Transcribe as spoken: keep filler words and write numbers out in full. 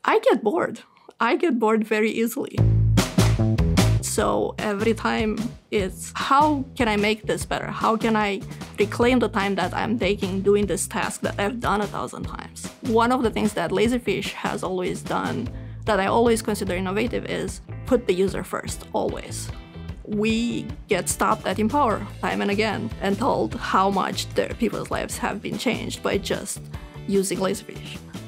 I get bored. I get bored very easily. So every time it's, how can I make this better? How can I reclaim the time that I'm taking doing this task that I've done a thousand times? One of the things that Laserfiche has always done that I always consider innovative is put the user first, always. We get stopped at Empower time and again and told how much their people's lives have been changed by just using Laserfiche.